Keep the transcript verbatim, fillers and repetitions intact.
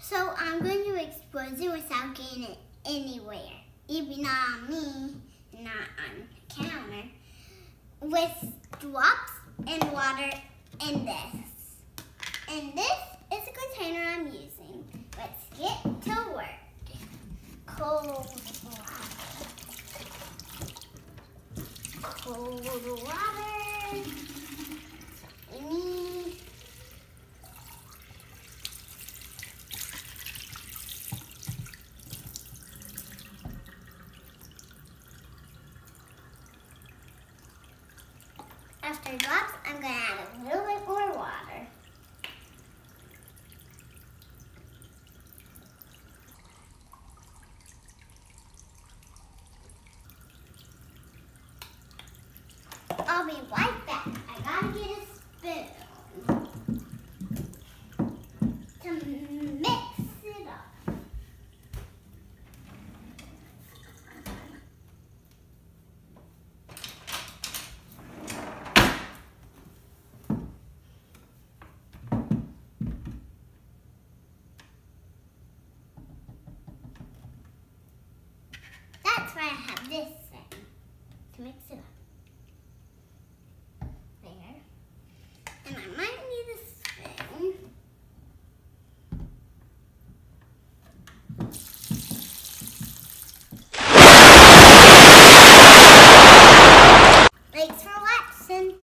So I'm going to expose it without getting it anywhere, even on me, not on the counter, with drops and water and this. And this is the container I'm using. Let's get to work. Cold water. Cold water. We need After drops, I'm going to add a little bit more water. I'll be right back. I gotta get a spoon to mix it up. That's why I have this thing to mix it up.